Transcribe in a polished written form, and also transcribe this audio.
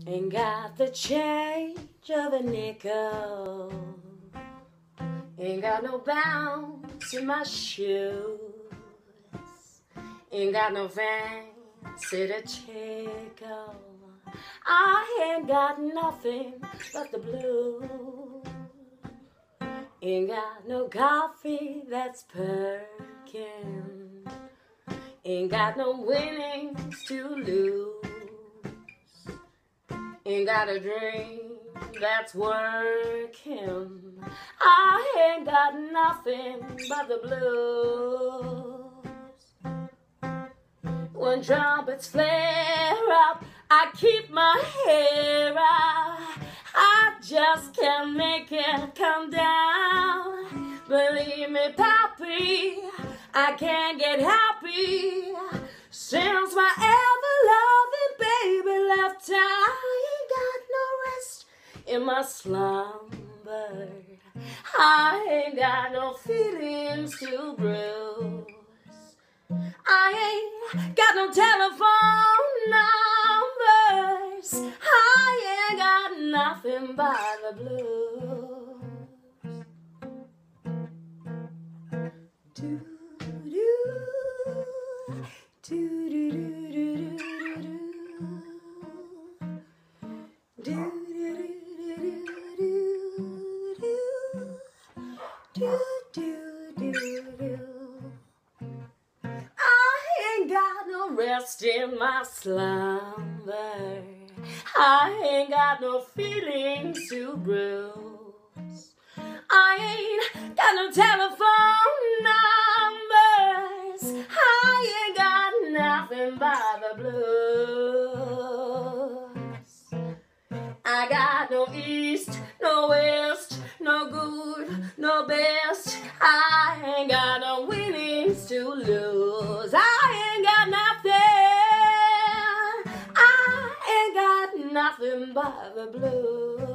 Ain't got the change of a nickel. Ain't got no bounce in my shoes. Ain't got no fancy to tickle. I ain't got nothing but the blues. Ain't got no coffee that's perking. Ain't got no winnings to lose. Ain't got a dream that's working. I ain't got nothing but the blues. When trumpets flare up, I keep my hair out. I just can't make it come down. Believe me, Pappy, I can't get happy since my ever-loving baby left. I ain't got no rest in my slumber. I ain't got no feelings to bruise. I ain't got no telephone numbers. I ain't got nothing but the blues. Do do do do do do do do do do do. I ain't got no rest in my slumber. I ain't got no feelings to bruise. I ain't got no telephone numbers. I ain't got nothing but the blues. I got no east, no west, no good, no best. I ain't got no winnings to lose. I ain't got nothing. I ain't got nothing but the blues.